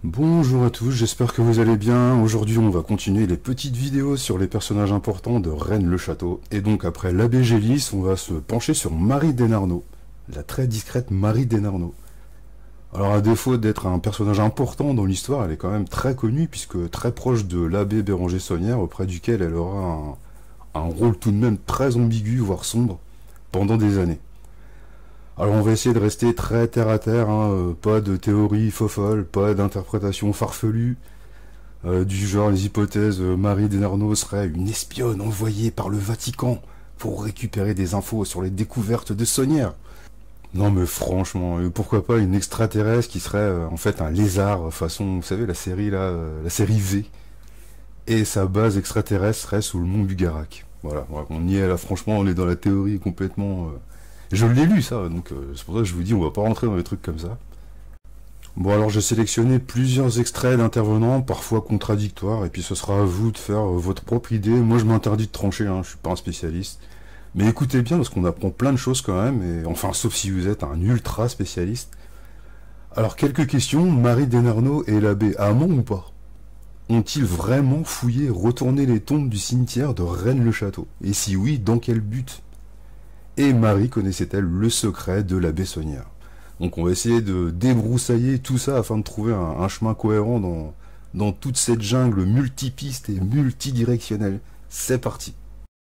Bonjour à tous, j'espère que vous allez bien. Aujourd'hui, on va continuer les petites vidéos sur les personnages importants de Rennes-le-Château. Et donc, après l'abbé Gélis, on va se pencher sur Marie Desnarnaud, la très discrète Marie Desnarnaud. Alors, à défaut d'être un personnage important dans l'histoire, elle est quand même très connue, puisque très proche de l'abbé Béranger Saunière, auprès duquel elle aura un rôle tout de même très ambigu, voire sombre, pendant des années. Alors on va essayer de rester très terre à terre, hein, pas de théorie fofolle, pas d'interprétation farfelue, du genre les hypothèses Marie Desnarnaud serait une espionne envoyée par le Vatican pour récupérer des infos sur les découvertes de Saunière. Non mais franchement, pourquoi pas une extraterrestre qui serait en fait un lézard façon, vous savez la série là, la série V, et sa base extraterrestre serait sous le mont Bugarak. Voilà, on y est là, franchement on est dans la théorie complètement... Je l'ai lu ça, donc c'est pour ça que je vous dis on va pas rentrer dans des trucs comme ça. Bon alors j'ai sélectionné plusieurs extraits d'intervenants, parfois contradictoires, et puis ce sera à vous de faire votre propre idée. Moi je m'interdis de trancher, je suis pas un spécialiste. Mais écoutez bien parce qu'on apprend plein de choses quand même, et enfin sauf si vous êtes un ultra spécialiste. Alors quelques questions, Marie Desnarnaud et l'abbé Hamon ou pas? Ont-ils vraiment fouillé, retourné les tombes du cimetière de Rennes-le-Château? Et si oui, dans quel but? Et Marie connaissait-elle le secret de l'abbé Saunière? Donc on va essayer de débroussailler tout ça afin de trouver un chemin cohérent dans toute cette jungle multipiste et multidirectionnelle. C'est parti.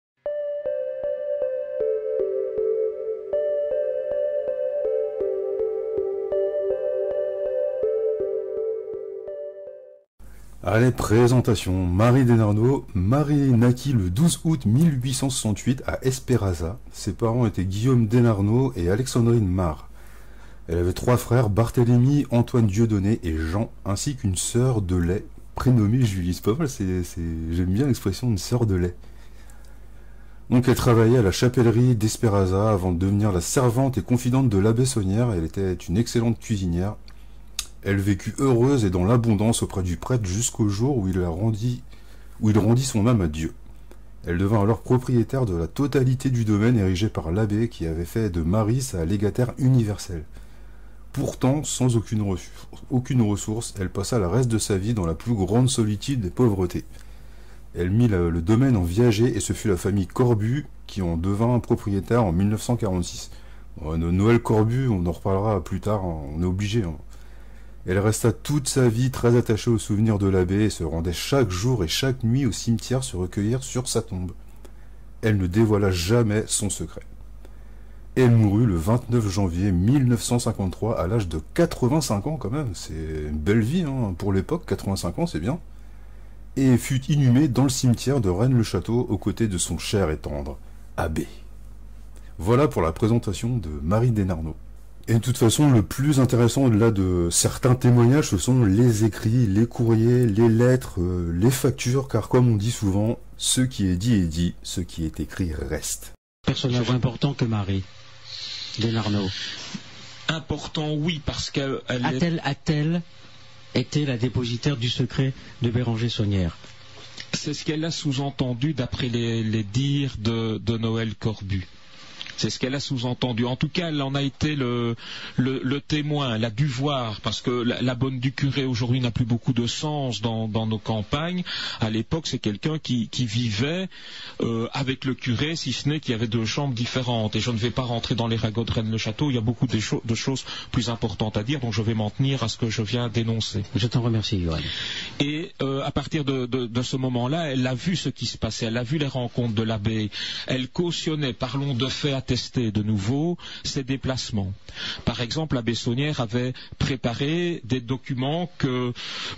Allez, présentation. Marie Desnarnaud. Marie naquit le 12 août 1868 à Espéraza. Ses parents étaient Guillaume Desnarnaud et Alexandrine Marre. Elle avait trois frères, Barthélemy, Antoine Dieudonné et Jean, ainsi qu'une sœur de lait, prénommée Julie. C'est pas mal, j'aime bien l'expression de sœur de lait. Donc elle travaillait à la chapellerie d'Espéraza avant de devenir la servante et confidente de l'abbé Saunière. Elle était une excellente cuisinière. Elle vécut heureuse et dans l'abondance auprès du prêtre jusqu'au jour où il rendit son âme à Dieu. Elle devint alors propriétaire de la totalité du domaine érigé par l'abbé qui avait fait de Marie sa légataire universelle. Pourtant, sans aucune ressource, elle passa le reste de sa vie dans la plus grande solitude et pauvreté. Elle mit le domaine en viager et ce fut la famille Corbu qui en devint propriétaire en 1946. Noël Corbu, on en reparlera plus tard, on est obligé. Elle resta toute sa vie très attachée aux souvenirs de l'abbé et se rendait chaque jour et chaque nuit au cimetière se recueillir sur sa tombe. Elle ne dévoila jamais son secret. Elle mourut le 29 janvier 1953 à l'âge de 85 ans quand même. C'est une belle vie pour l'époque, 85 ans c'est bien. Et fut inhumée dans le cimetière de Rennes-le-Château aux côtés de son cher et tendre abbé. Voilà pour la présentation de Marie Desnarnaud. Et de toute façon, le plus intéressant au-delà de certains témoignages, ce sont les écrits, les courriers, les lettres, les factures, car comme on dit souvent, ce qui est dit, ce qui est écrit reste. Personnage important que Marie Desnarnaud. Important, oui, parce qu'elle a-t-elle été la dépositaire du secret de Béranger Saunière? C'est ce qu'elle a sous-entendu d'après les dires de Noël Corbu. C'est ce qu'elle a sous-entendu. En tout cas, elle en a été le témoin. Elle a dû voir, parce que la bonne du curé aujourd'hui n'a plus beaucoup de sens dans nos campagnes. À l'époque, c'est quelqu'un qui vivait avec le curé, si ce n'est qu'il y avait deux chambres différentes. Et je ne vais pas rentrer dans les ragots de Rennes-le-Château. Il y a beaucoup de choses plus importantes à dire, donc je vais m'en tenir à ce que je viens d'énoncer. Je t'en remercie, Johan. Et à partir de ce moment-là, elle a vu ce qui se passait. Elle a vu les rencontres de l'abbé. Elle cautionnait, parlons de faits attester de nouveau ses déplacements. Par exemple, l'abbé Saunière avait préparé des documents que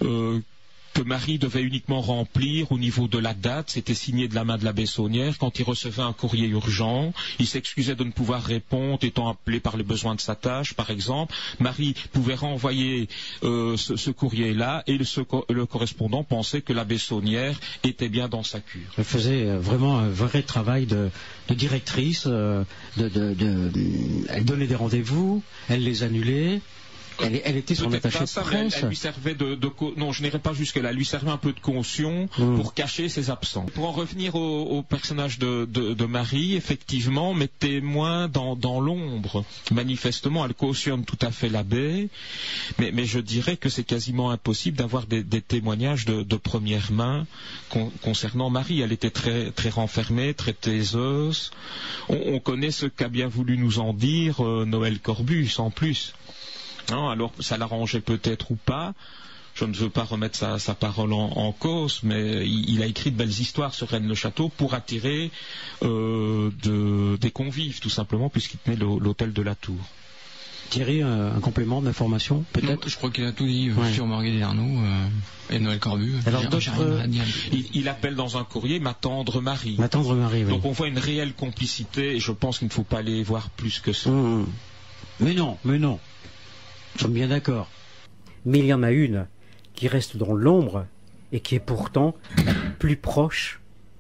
Marie devait uniquement remplir au niveau de la date. C'était signé de la main de l'abbé Saunière. Quand il recevait un courrier urgent, il s'excusait de ne pouvoir répondre, étant appelé par les besoins de sa tâche, par exemple. Marie pouvait renvoyer ce courrier-là et le correspondant pensait que l'abbé Saunière était bien dans sa cure. Elle faisait vraiment un vrai travail de directrice. Elle donnait des rendez-vous, elle les annulait. Elle était son Peut-être attachée pas de ça, mais presse. elle lui servait non, je n'irai pas jusque-là. Elle lui servait un peu de caution pour cacher ses absents. Pour en revenir au personnage de Marie, effectivement, mais témoin dans l'ombre. Manifestement, elle cautionne tout à fait l'abbé, mais je dirais que c'est quasiment impossible d'avoir des témoignages de première main concernant Marie. Elle était très, très renfermée, très taiseuse. On connaît ce qu'a bien voulu nous en dire Noël Corbus, en plus. Non, alors ça l'arrangeait peut-être ou pas. Je ne veux pas remettre sa parole en cause, mais il a écrit de belles histoires sur Rennes-le-Château pour attirer des convives, tout simplement, puisqu'il tenait l'hôtel de la Tour. Thierry, un complément d'information, peut-être? Je crois qu'il a tout dit Ouais. sur Marguerite Desnarnaud et Noël Corbus. Alors, J'ai rien à dire. Il appelle dans un courrier ma tendre Marie. Ma tendre Marie, oui. Donc on voit une réelle complicité, et je pense qu'il ne faut pas aller voir plus que ça. Mais non. Nous sommes bien d'accord. Mais il y en a une qui reste dans l'ombre et qui est pourtant la plus proche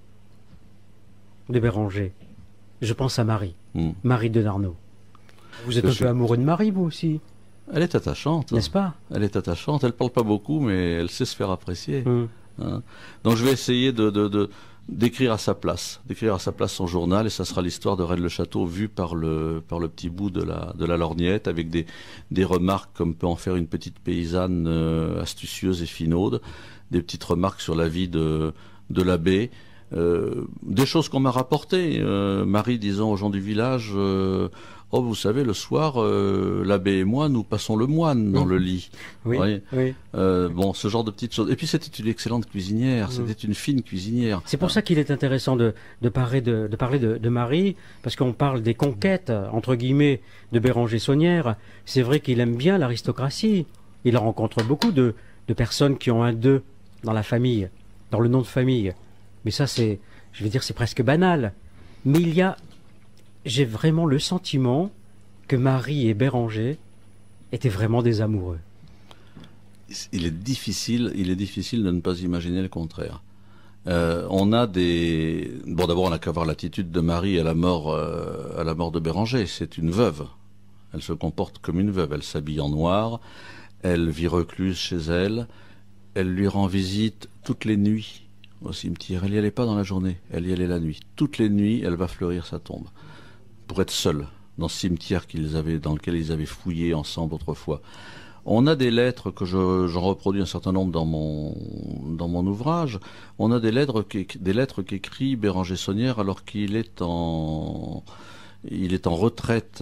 de Béranger. Je pense à Marie. Marie Desnarnaud. Vous êtes un peu amoureux de Marie, vous aussi, Elle est attachante. n'est-ce pas? Elle est attachante. Elle parle pas beaucoup, mais elle sait se faire apprécier. Hein. Donc je vais essayer d'écrire à sa place son journal, et ça sera l'histoire de Rennes-le-Château vue par le petit bout de la lorgnette, avec des remarques comme peut en faire une petite paysanne astucieuse et finaude, des petites remarques sur la vie de l'abbé, des choses qu'on m'a rapportées. Marie disant aux gens du village, oh, vous savez, le soir, l'abbé et moi, nous passons le moine dans le lit. Oui, oui. Bon, ce genre de petites choses. Et puis c'était une excellente cuisinière, c'était une fine cuisinière. C'est pour ça qu'il est intéressant de parler de Marie, parce qu'on parle des conquêtes, entre guillemets, de Béranger-Saunière. C'est vrai qu'il aime bien l'aristocratie. Il rencontre beaucoup de personnes qui ont un « de » dans la famille, dans le nom de famille. Mais ça, c'est presque banal. Mais j'ai vraiment le sentiment que Marie et Béranger étaient vraiment des amoureux. Il est difficile de ne pas imaginer le contraire. Bon, d'abord, on n'a qu'à voir l'attitude de Marie à la mort de Béranger. C'est une veuve. Elle se comporte comme une veuve. Elle s'habille en noir. Elle vit recluse chez elle. Elle lui rend visite toutes les nuits au cimetière. Elle n'y allait pas dans la journée. Elle y allait la nuit. Toutes les nuits, elle va fleurir sa tombe pour être seule dans ce cimetière dans lequel ils avaient fouillé ensemble autrefois. On a des lettres que j'en reproduis un certain nombre dans mon ouvrage. On a des lettres qu'écrit Béranger-Saunière alors qu'il est en retraite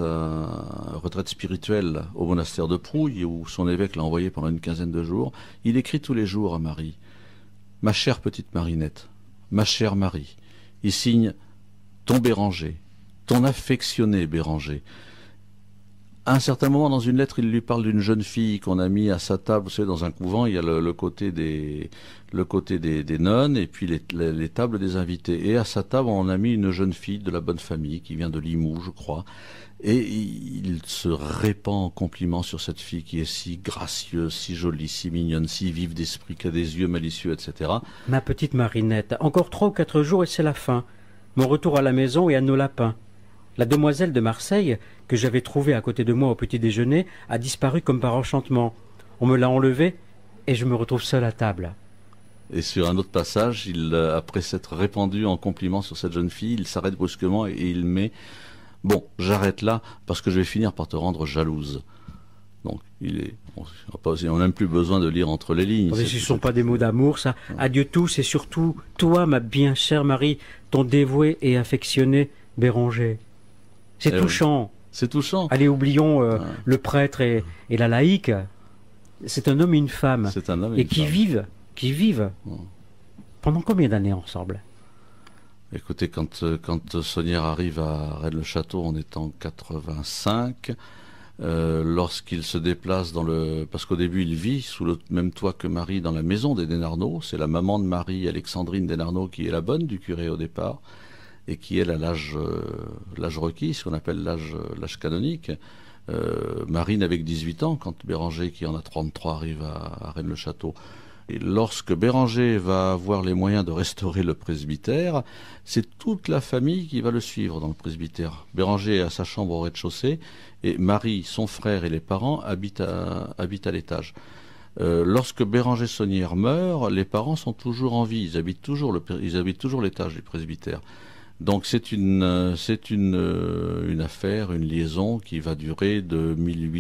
spirituelle au monastère de Prouille, où son évêque l'a envoyé pendant une quinzaine de jours. Il écrit tous les jours à Marie: ma chère petite Marinette, ma chère Marie. Il signe ton Béranger, ton affectionné Béranger. À un certain moment, dans une lettre, il lui parle d'une jeune fille qu'on a mis à sa table. Vous savez, dans un couvent, il y a le côté des nonnes et puis les tables des invités. Et à sa table, on a mis une jeune fille de la bonne famille qui vient de Limoux, je crois. Et il se répand en compliments sur cette fille qui est si gracieuse, si jolie, si mignonne, si vive d'esprit, qui a des yeux malicieux, etc. Ma petite Marinette, encore 3 ou 4 jours et c'est la fin. Mon retour à la maison et à nos lapins. La demoiselle de Marseille, que j'avais trouvée à côté de moi au petit déjeuner, a disparu comme par enchantement. On me l'a enlevée et je me retrouve seul à table. Et sur un autre passage, après s'être répandu en compliments sur cette jeune fille, il s'arrête brusquement et il met « Bon, j'arrête là parce que je vais finir par te rendre jalouse ». Donc, on n'a même plus besoin de lire entre les lignes. Mais ce ne sont pas des mots d'amour, ça. Adieu tous et surtout, toi, ma bien chère Marie, ton dévoué et affectionné Béranger. C'est touchant. Oui. C'est touchant. Allez, oublions le prêtre et la laïque. C'est un homme et une femme. C'est un homme et qui vivent. Pendant combien d'années ensemble? Écoutez, quand Saunière arrive à Rennes-le-Château, on est en 85. Lorsqu'il se déplace parce qu'au début il vit sous le même toit que Marie dans la maison des Desnarnaud. C'est la maman de Marie, Alexandrine Desnarnaud, qui est la bonne du curé au départ, et qui elle a l'âge requis, ce qu'on appelle l'âge canonique. Marine avec 18 ans quand Béranger, qui en a 33, arrive à Rennes-le-Château. Et lorsque Béranger va avoir les moyens de restaurer le presbytère, c'est toute la famille qui va le suivre dans le presbytère. Béranger a sa chambre au rez-de-chaussée et Marie, son frère et les parents habitent à l'étage. Lorsque Béranger Saunière meurt, les parents sont toujours en vie, ils habitent toujours l'étage du presbytère. Donc c'est une affaire, une liaison qui va durer de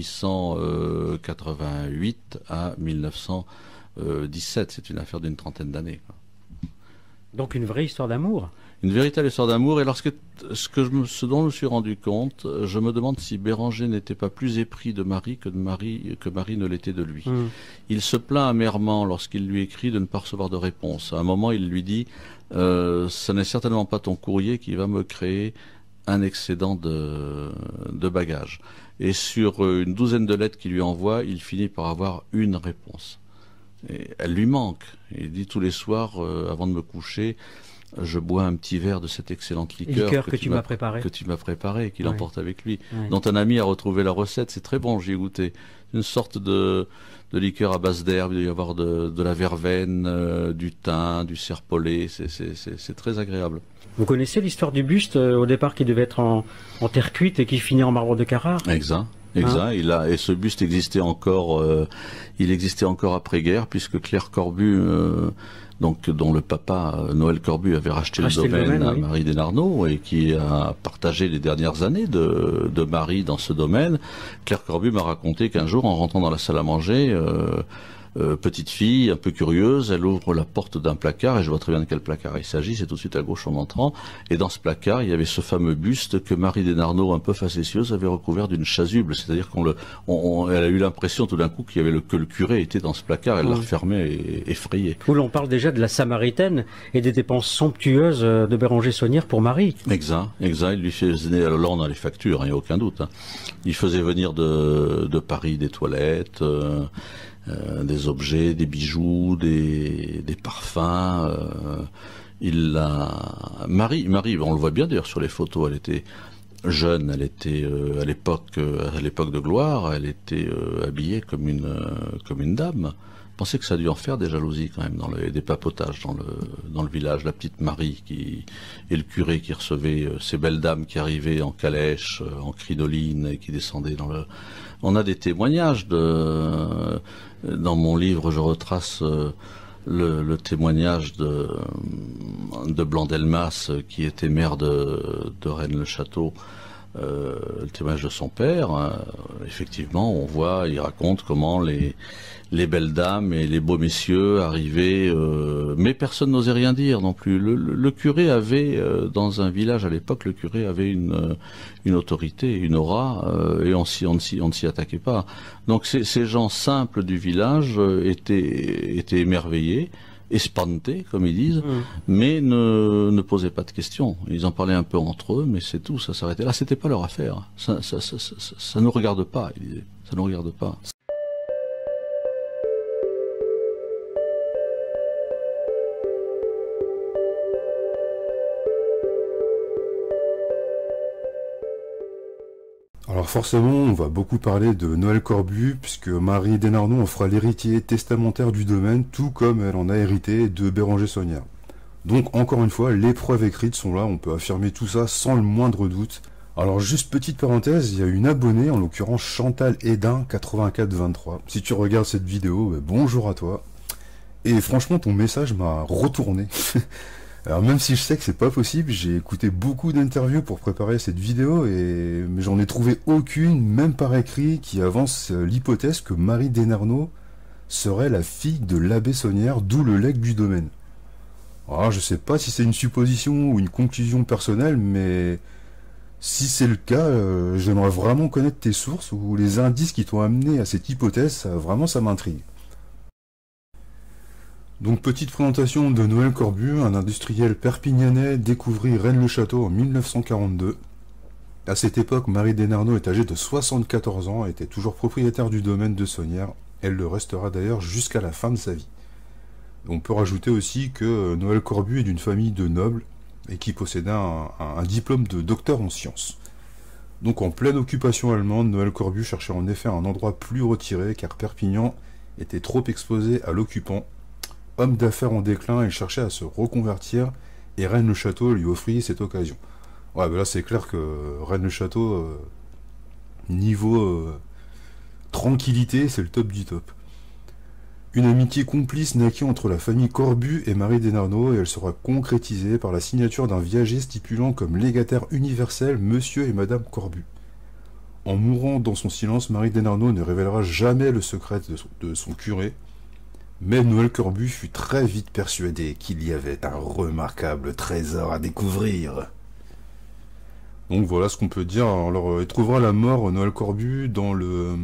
1888 à 1917. C'est une affaire d'une trentaine d'années. Donc une vraie histoire d'amour. Une véritable histoire d'amour. Et ce dont je me suis rendu compte, je me demande si Béranger n'était pas plus épris de Marie que Marie ne l'était de lui. Il se plaint amèrement lorsqu'il lui écrit de ne pas recevoir de réponse. À un moment, il lui dit ce n'est certainement pas ton courrier qui va me créer un excédent de bagages. Et sur une douzaine de lettres qu'il lui envoie, il finit par avoir une réponse. Et elle lui manque. Il dit tous les soirs, avant de me coucher, je bois un petit verre de cette excellente liqueur que tu m'as préparée. Que tu m'as préparée et qu'il emporte avec lui. Oui. Dont un ami a retrouvé la recette, c'est très bon, j'y ai goûté. Une sorte de liqueur à base d'herbe, il doit y avoir de la verveine, du thym, du serpolet, c'est très agréable. Vous connaissez l'histoire du buste au départ qui devait être en terre cuite et qui finit en marbre de Carrare? Exact. Et ce buste existait encore, il existait encore après-guerre, puisque Claire Corbu, dont le papa Noël Corbu avait racheté le domaine à Marie Desnarnaud et qui a partagé les dernières années de Marie dans ce domaine. Claire Corbu m'a raconté qu'un jour, en rentrant dans la salle à manger, petite fille, un peu curieuse, elle ouvre la porte d'un placard, et je vois très bien de quel placard il s'agit, c'est tout de suite à gauche en entrant, et dans ce placard, il y avait ce fameux buste que Marie Desnarnaud, un peu facétieuse, avait recouvert d'une chasuble, c'est-à-dire elle a eu l'impression tout d'un coup que le curé était dans ce placard, elle l'a refermé effrayée. Où l'on parle déjà de la Samaritaine et des dépenses somptueuses de Béranger Saunière pour Marie. Exact, il lui faisait, alors là on a les factures, il n'y a aucun doute, il faisait venir de Paris des toilettes, des objets, des bijoux, des parfums. Marie, on le voit bien d'ailleurs sur les photos, elle était jeune, elle était à l'époque de gloire, elle était habillée comme une dame. Pensez que ça a dû en faire des jalousies quand même, des papotages dans le village, la petite Marie et le curé qui recevait ces belles dames qui arrivaient en calèche, en crinoline et qui descendaient On a des témoignages dans mon livre, je retrace le témoignage de Blanc-Delmas qui était maire de Rennes-le-Château. Le témoignage de son père, effectivement, il raconte comment les belles dames et les beaux messieurs arrivaient, mais personne n'osait rien dire non plus. Le curé avait, dans un village à l'époque, le curé avait une autorité, une aura, et on ne s'y attaquait pas. Donc ces gens simples du village étaient émerveillés, espantés, comme ils disent, mais ne posaient pas de questions. Ils en parlaient un peu entre eux, mais c'est tout, ça s'arrêtait là. C'était pas leur affaire. Ça nous regarde pas, ils disaient. Ça nous regarde pas. Alors forcément, on va beaucoup parler de Noël Corbu, puisque Marie Desnarnaud en fera l'héritier testamentaire du domaine, tout comme elle en a hérité de Béranger Saunière. Donc encore une fois, les preuves écrites sont là, on peut affirmer tout ça sans le moindre doute. Alors juste petite parenthèse, il y a une abonnée, en l'occurrence Chantal Hédin 8423. Si tu regardes cette vidéo, bonjour à toi. Et franchement, ton message m'a retourné. Alors même si je sais que c'est pas possible, j'ai écouté beaucoup d'interviews pour préparer cette vidéo mais j'en ai trouvé aucune, même par écrit, qui avance l'hypothèse que Marie Desnarnaud serait la fille de l'abbé Saunière, d'où le legs du domaine. Alors je sais pas si c'est une supposition ou une conclusion personnelle, mais si c'est le cas, j'aimerais vraiment connaître tes sources ou les indices qui t'ont amené à cette hypothèse, vraiment ça m'intrigue. Donc petite présentation de Noël Corbu, un industriel perpignanais découvrit Rennes-le-Château en 1942. À cette époque, Marie Desnarnaud est âgée de 74 ans et était toujours propriétaire du domaine de Saunière. Elle le restera d'ailleurs jusqu'à la fin de sa vie. On peut rajouter aussi que Noël Corbu est d'une famille de nobles et qui possédait un diplôme de docteur en sciences. Donc en pleine occupation allemande, Noël Corbu cherchait en effet un endroit plus retiré car Perpignan était trop exposé à l'occupant. homme d'affaires en déclin, il cherchait à se reconvertir et Rennes-le-Château lui offrit cette occasion. Ouais, ben là c'est clair que Rennes-le-Château, niveau tranquillité, c'est le top du top. Une amitié complice naquit entre la famille Corbu et Marie Desnarnaud et elle sera concrétisée par la signature d'un viager stipulant comme légataire universel Monsieur et Madame Corbu. En mourant dans son silence, Marie Desnarnaud ne révélera jamais le secret de son curé, mais Noël Corbu fut très vite persuadé qu'il y avait un remarquable trésor à découvrir. Donc voilà ce qu'on peut dire. Alors, il trouvera la mort Noël Corbu dans le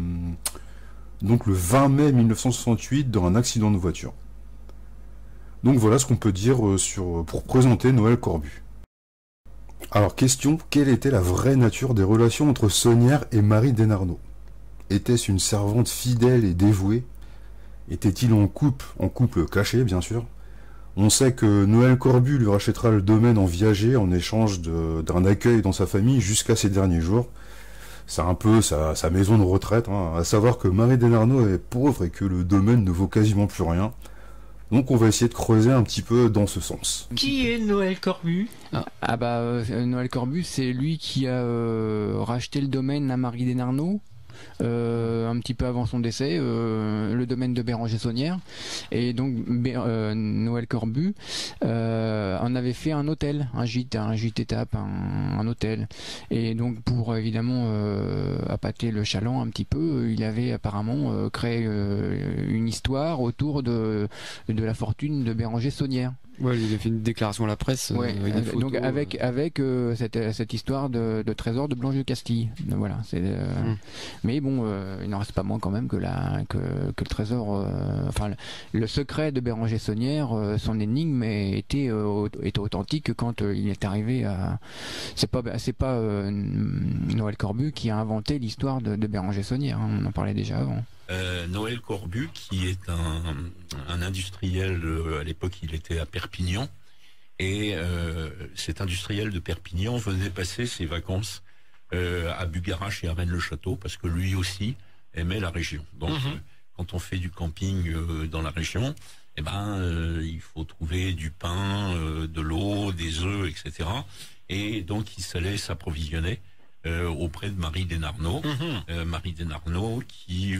20 mai 1968 dans un accident de voiture. Donc voilà ce qu'on peut dire pour présenter Noël Corbu. Alors question, quelle était la vraie nature des relations entre Saunière et Marie Desnarnaud? Était-ce une servante fidèle et dévouée? Était-il en couple caché bien sûr? On sait que Noël Corbu lui rachètera le domaine en viager en échange d'un accueil dans sa famille jusqu'à ses derniers jours. C'est un peu sa maison de retraite, hein. À savoir que Marie Desnarnaud est pauvre et que le domaine ne vaut quasiment plus rien. Donc on va essayer de creuser un petit peu dans ce sens. Qui est Noël Corbu? Noël Corbu, c'est lui qui a racheté le domaine à Marie Desnarnaud. Un petit peu avant son décès, le domaine de Béranger-Saunière, et donc Noël Corbu en avait fait un hôtel, un gîte étape, un hôtel, et donc pour évidemment appâter le chaland un petit peu, il avait apparemment créé une histoire autour de la fortune de Béranger-Saunière. Ouais, il a fait une déclaration à la presse. Ouais, avec des photos, donc avec cette histoire de trésor de Blanche de Castille. Donc voilà, mais bon, il n'en reste pas moins quand même que le trésor, le secret de Béranger-Saunière, son énigme était authentique quand il est arrivé à. C'est pas Noël Corbu qui a inventé l'histoire de Béranger-Saunière. Hein, on en parlait déjà avant. Noël Corbu, qui est un industriel, à l'époque il était à Perpignan, et cet industriel de Perpignan venait passer ses vacances à Bugarache et à Rennes-le-Château, parce que lui aussi aimait la région. Donc quand on fait du camping dans la région, il faut trouver du pain, de l'eau, des œufs, etc. Et donc il s'allait s'approvisionner auprès de Marie Desnarnaud, Marie Desnarnaud qui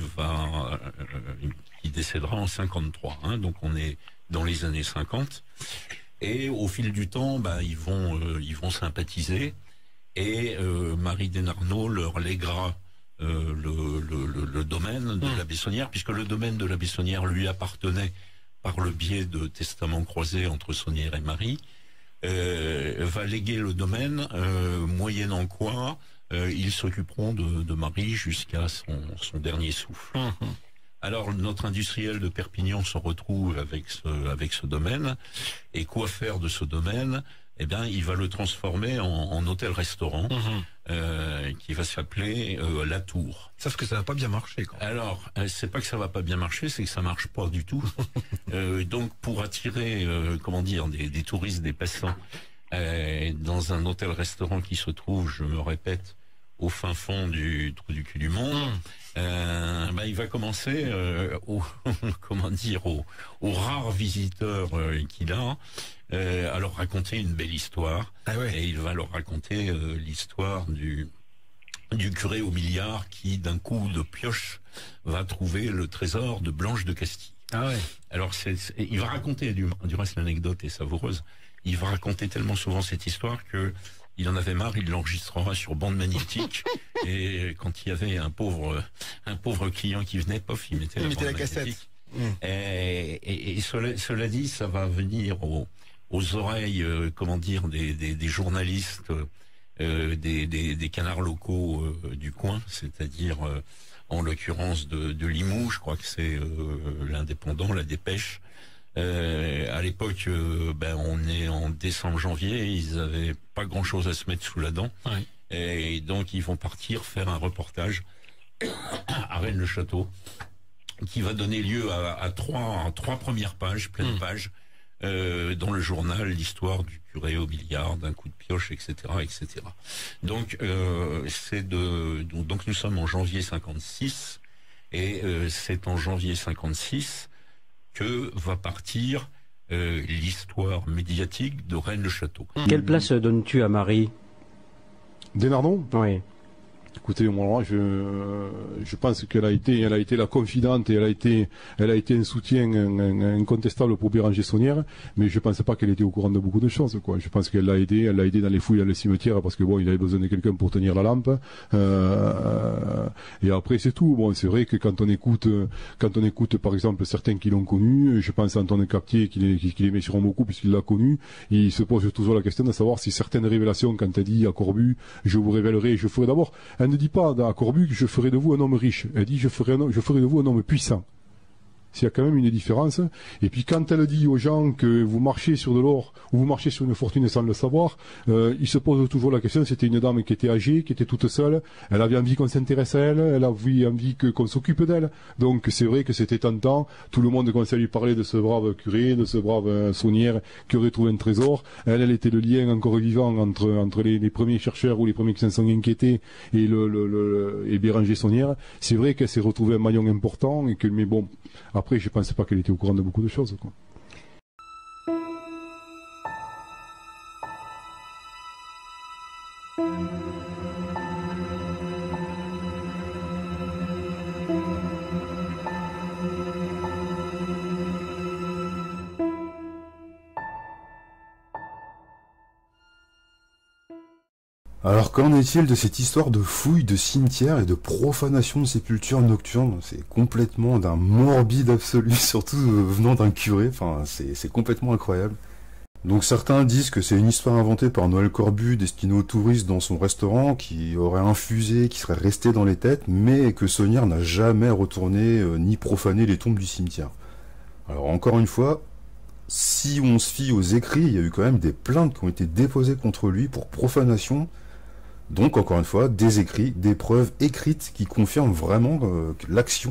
décédera en 53. Hein, donc on est dans les années 50. Et au fil du temps, ils vont sympathiser. Et Marie Desnarnaud leur lèguera le domaine de la Bessonnière, puisque le domaine de la Bessonnière lui appartenait par le biais de testaments croisés entre Saunière et Marie. Va léguer le domaine, moyennant quoi ils s'occuperont de Marie jusqu'à son dernier souffle. Alors notre industriel de Perpignan se retrouve avec ce domaine, et quoi faire de ce domaine? Il va le transformer en hôtel-restaurant qui va s'appeler La Tour. Sauf que ça va pas bien marcher. Alors, c'est pas que ça va pas bien marcher, c'est que ça marche pas du tout. Donc, pour attirer, des touristes, des passants, dans un hôtel-restaurant qui se trouve, je me répète, au fin fond du trou du cul du monde, il va commencer aux rares visiteurs qu'il a, à leur raconter une belle histoire. Et il va leur raconter l'histoire du curé au milliard qui, d'un coup de pioche, va trouver le trésor de Blanche de Castille. Alors il va raconter, du reste l'anecdote est savoureuse, il va raconter tellement souvent cette histoire que il en avait marre, il l'enregistrera sur bande magnétique, et quand il y avait un pauvre client qui venait, pof, il mettait la cassette. Et cela dit, ça va venir aux oreilles, des journalistes, des canards locaux du coin, c'est-à-dire en l'occurrence de Limoux, je crois que c'est l'Indépendant, la Dépêche. À l'époque, on est en décembre-janvier, ils avaient pas grand-chose à se mettre sous la dent, et donc ils vont partir faire un reportage à Rennes-le-Château, qui va donner lieu à trois premières pages, pleines pages, dans le journal, l'histoire du curé au milliard, d'un coup de pioche, etc., etc. Donc, donc nous sommes en janvier 56, et c'est en janvier 56 que va partir l'histoire médiatique de Rennes-le-Château. Quelle place donnes-tu à Marie? Desnarnaud? Oui. Écoutez, moi, je pense qu'elle a été la confidente et elle a été un soutien incontestable pour Béranger Saunière, mais je pense pas qu'elle était au courant de beaucoup de choses, quoi. Je pense qu'elle l'a aidé dans les fouilles dans les cimetières parce que bon, il avait besoin de quelqu'un pour tenir la lampe. Et après, c'est tout. Bon, c'est vrai que quand on écoute, par exemple, certains qui l'ont connu, je pense à Antoine Cartier qui l'aimait sûrement beaucoup puisqu'il l'a connu, il se pose toujours la question de savoir si certaines révélations, quand elle dit à Corbu, je vous révélerai, je ferai d'abord, elle ne dit pas à Corbu que je ferai de vous un homme riche. Elle dit je ferai de vous un homme puissant. Il y a quand même une différence. Et puis quand elle dit aux gens que vous marchez sur de l'or ou vous marchez sur une fortune sans le savoir, il se pose toujours la question. C'était une dame qui était âgée, qui était toute seule. Elle avait envie qu'on s'intéresse à elle. Elle avait envie qu'on s'occupe d'elle. Donc c'est vrai que c'était tentant. Tout le monde commençait à lui parler de ce brave curé, de ce brave Saunière qui aurait trouvé un trésor. Elle était le lien encore vivant entre les premiers chercheurs ou les premiers qui s'en sont inquiétés et Béranger Saunière. C'est vrai qu'elle s'est retrouvée un maillon important mais bon. Après, je pense pas qu'elle était au courant de beaucoup de choses, quoi. Alors qu'en est-il de cette histoire de fouilles de cimetières et de profanation de sépultures nocturnes? C'est complètement d'un morbide absolu, surtout venant d'un curé, enfin c'est complètement incroyable. Donc certains disent que c'est une histoire inventée par Noël Corbu, destinée aux touristes dans son restaurant, qui aurait infusé, qui serait resté dans les têtes, mais que Saunière n'a jamais retourné ni profané les tombes du cimetière. Alors encore une fois, si on se fie aux écrits, il y a eu quand même des plaintes qui ont été déposées contre lui pour profanation. Donc, encore une fois, des écrits, des preuves écrites qui confirment vraiment l'action.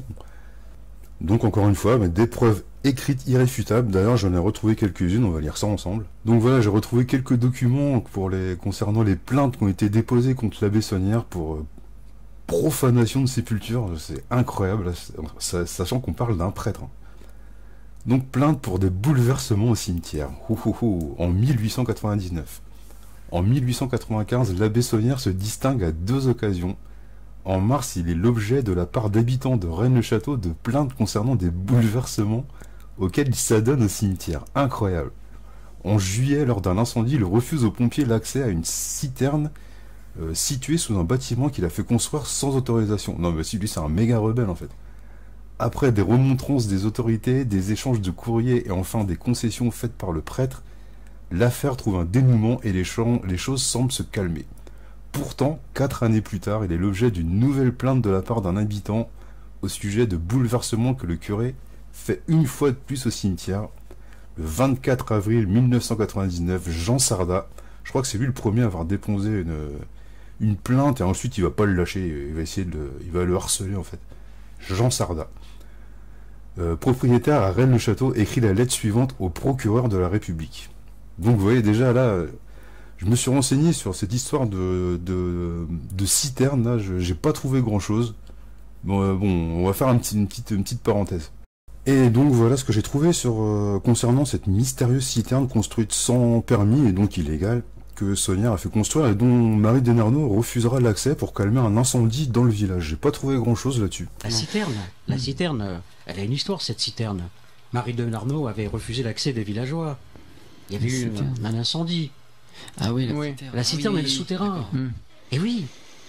Donc, encore une fois, des preuves écrites irréfutables. D'ailleurs, j'en ai retrouvé quelques-unes, on va lire ça ensemble. Donc voilà, j'ai retrouvé quelques documents concernant les plaintes qui ont été déposées contre l'abbé Saunière pour profanation de sépulture. C'est incroyable, sachant qu'on parle d'un prêtre. Donc, plainte pour des bouleversements au cimetière. En 1899. En 1895, l'abbé Saunière se distingue à 2 occasions. En mars, il est l'objet de la part d'habitants de Rennes-le-Château de plaintes concernant des bouleversements auxquels il s'adonne au cimetière. Incroyable. En juillet, lors d'un incendie, il refuse aux pompiers l'accès à une citerne située sous un bâtiment qu'il a fait construire sans autorisation. Non mais si, lui c'est un méga rebelle en fait. Après des remontrances des autorités, des échanges de courriers et enfin des concessions faites par le prêtre, l'affaire trouve un dénouement et les choses semblent se calmer. Pourtant, 4 années plus tard, il est l'objet d'une nouvelle plainte de la part d'un habitant au sujet de bouleversements que le curé fait une fois de plus au cimetière. Le 24 avril 1999, Jean Sarda, je crois que c'est lui le premier à avoir déposé une plainte et ensuite il va pas le lâcher, il va le harceler en fait. Jean Sarda, propriétaire à Rennes-le-Château, écrit la lettre suivante au procureur de la République. Donc vous voyez déjà là, je me suis renseigné sur cette histoire de citerne, là, j'ai pas trouvé grand chose. Bon, on va faire une petite parenthèse. Et donc voilà ce que j'ai trouvé concernant cette mystérieuse citerne construite sans permis et donc illégale, que Saunière a fait construire et dont Marie Desnarnaud refusera l'accès pour calmer un incendie dans le village. J'ai pas trouvé grand chose là-dessus. La citerne, elle a une histoire cette citerne. Marie Desnarnaud avait refusé l'accès des villageois. Il y avait eu un incendie. Ah oui, la citerne est le souterrain. Et oui.